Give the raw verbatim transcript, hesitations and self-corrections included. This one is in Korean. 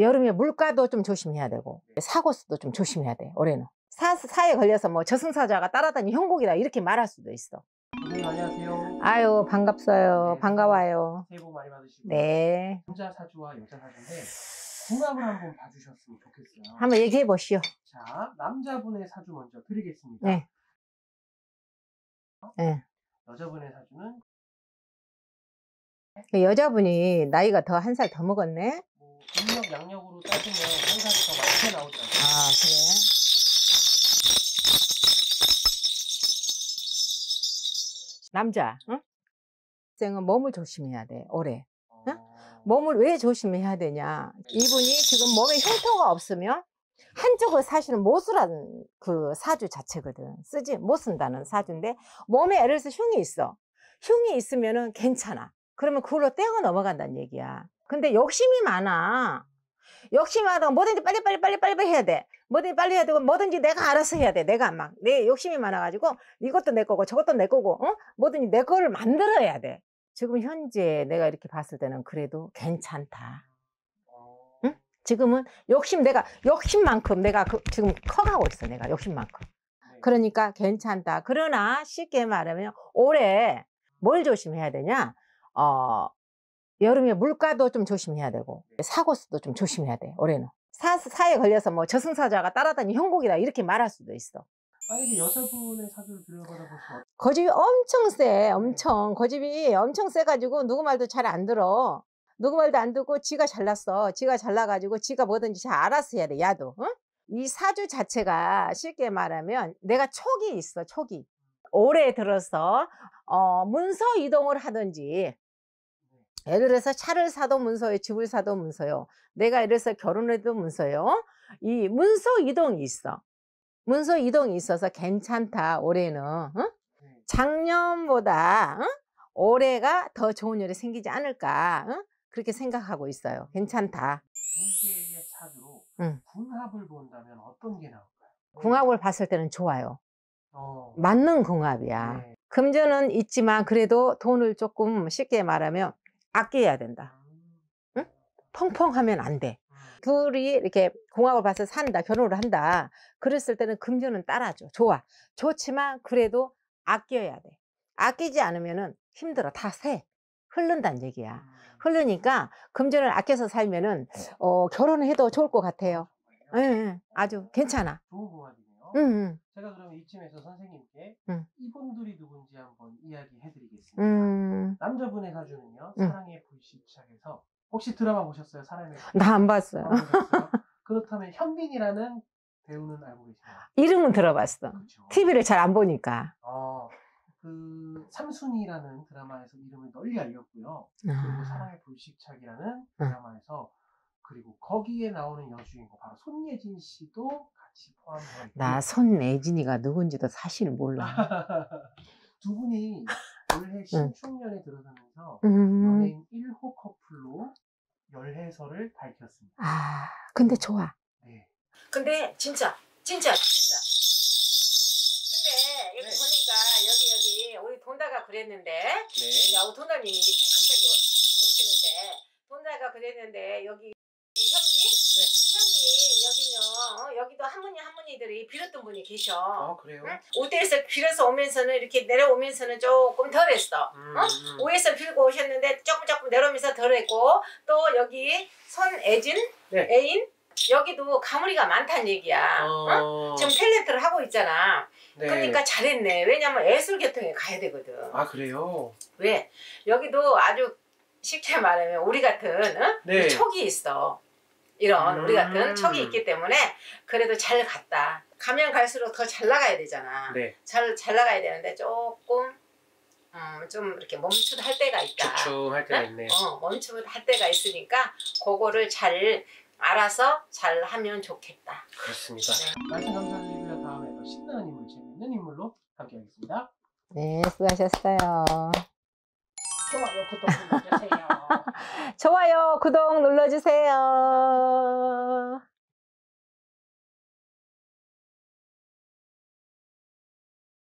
여름에 물가도 좀 조심해야 되고 사고수도 좀 조심해야 돼. 올해는 사, 사에 걸려서 뭐 저승사자가 따라다니 형국이다 이렇게 말할 수도 있어. 선생님 안녕하세요. 아유 반갑어요. 네, 반가워요. 새해 복 많이 받으시고. 네. 남자 사주와 여자 사주인데 궁합을 한번 봐주셨으면 좋겠어요. 한번 얘기해 보시오. 자, 남자분의 사주 먼저 드리겠습니다. 네. 네. 여자분의 사주는 여자분이 나이가 더 한 살 더 먹었네. 뭐 음력 양력으로 따지면 한 살이 더 많게 나오잖아요. 아 그래. 남자, 응? 생은 몸을 조심해야 돼. 올해. 응? 어... 몸을 왜 조심해야 되냐? 이분이 지금 몸에 흉터가 없으면 한쪽을 사실은 못 쓰라는 그 사주 자체거든. 쓰지 못 쓴다는 사주인데 몸에 예를 들어서 흉이 있어. 흉이 있으면은 괜찮아. 그러면 그걸로 떼고 넘어간다는 얘기야. 근데 욕심이 많아. 욕심이 많아도 뭐든지 빨리빨리 빨리빨리 해야 돼. 뭐든지 빨리 해야 되고 뭐든지 내가 알아서 해야 돼. 내가 막 내 욕심이 많아가지고 이것도 내 거고 저것도 내 거고 어? 뭐든지 내 거를 만들어야 돼. 지금 현재 내가 이렇게 봤을 때는 그래도 괜찮다. 응? 지금은 욕심 내가 욕심만큼 내가 그, 지금 커가고 있어. 내가 욕심만큼. 그러니까 괜찮다. 그러나 쉽게 말하면 올해 뭘 조심해야 되냐? 어, 여름에 물가도 좀 조심해야 되고 사고수도 좀 조심해야 돼. 올해는 사, 사에 걸려서 뭐 저승사자가 따라다니 형국이다 이렇게 말할 수도 있어. 만약에 여자분의 사주를 들여받아 보시면 고집이 엄청 세. 엄청 고집이 엄청 세가지고 누구 말도 잘 안 들어. 누구 말도 안 듣고 지가 잘났어. 지가 잘나가지고 지가 뭐든지 잘 알아서 해야 돼. 야도. 응? 이 사주 자체가 쉽게 말하면 내가 촉이 있어. 촉이. 올해 들어서 어, 문서 이동을 하든지 예를 들어서 차를 사도 문서요. 집을 사도 문서요. 내가 예를 들어서 결혼을 해도 문서요. 이 문서 이동이 있어. 문서 이동이 있어서 괜찮다. 올해는. 응? 작년보다 응? 올해가 더 좋은 일이 생기지 않을까. 응? 그렇게 생각하고 있어요. 괜찮다. 두 개의 사주로 응. 궁합을 본다면 어떤 게 나올까요? 궁합을 봤을 때는 좋아요. 어. 맞는 궁합이야. 네. 금전은 있지만 그래도 돈을 조금 쉽게 말하면 아껴야 된다. 응? 펑펑하면 안 돼. 둘이 이렇게 궁합을 봐서 산다, 결혼을 한다. 그랬을 때는 금전은 따라줘. 좋아. 좋지만 그래도 아껴야 돼. 아끼지 않으면은 힘들어. 다 새. 흐른다는 얘기야. 흐르니까 금전을 아껴서 살면은 어, 결혼을 해도 좋을 것 같아요. 예, 예, 아주 괜찮아. 좋은 궁합이네요. 응, 응. 제가 그럼 이쯤에서 선생님께 응. 이분들이 누군지 한번 이야기해 드리겠습니다. 음. 남자분의 사주는요. 응. 사랑의 불시착에서 혹시 드라마 보셨어요? 사랑의 불시착? 나 안 봤어요. 안 보셨어요? 그렇다면 현빈이라는 배우는 알고 계시나요? 이름은 들어봤어. 그렇죠. 티비를 잘 안 보니까. 어, 그 삼순이라는 드라마에서 이름을 널리 알렸고요. 그리고 아. 사랑의 불시착이라는 드라마에서 그리고 거기에 나오는 여주인공 바로 손예진 씨도 같이 포함되어 있고 나 손예진이가 누군지도 사실 몰라. 두 분이 올해 신축년에 들어서면서 음. 연예인 일 호 커플로 열애설을 밝혔습니다. 아, 근데 좋아. 네. 근데 진짜 진짜 진짜. 근데 여기 네. 보니까 여기 여기 우리 돈다가 그랬는데 네. 야, 우리 돈다님이 갑자기 오시는데 돈다가 그랬는데 여기 현비? 네. 현비 여기는 어, 여기도 할머니 할머니들이 빌었던 분이 계셔. 아, 그래요? 응? 오대에서 빌어서 오면서는 이렇게 내려오면서는 조금 덜했어. 음, 어? 음. 오에서 빌고 오셨는데 조금 조금 내려오면서 덜했고 또 여기 손애진 네. 애인 여기도 가물이가 많다는 얘기야. 어... 어? 지금 탤런트를 하고 있잖아. 네. 그러니까 잘했네. 왜냐면 예술계통에 가야 되거든. 아, 그래요? 왜? 여기도 아주 쉽게 말하면 우리 같은 어? 네. 촉이 있어. 이런 음... 우리 같은 촉이 있기 때문에 그래도 잘 갔다. 가면 갈수록 더 잘 나가야 되잖아. 네. 잘, 잘 나가야 되는데 조금 음, 좀 이렇게 멈칫할 때가 있다. 주춤할 때가 응? 있네요. 어, 멈칫할 때가 있으니까 그거를 잘 알아서 잘 하면 좋겠다. 그렇습니다. 네. 말씀 감사드리고요. 다음에 더 신나는 인물, 재밌는 인물로 함께 하겠습니다. 네, 수고하셨어요. 좋아요, 구독 눌러주세요. 좋아요, 구독 눌러주세요.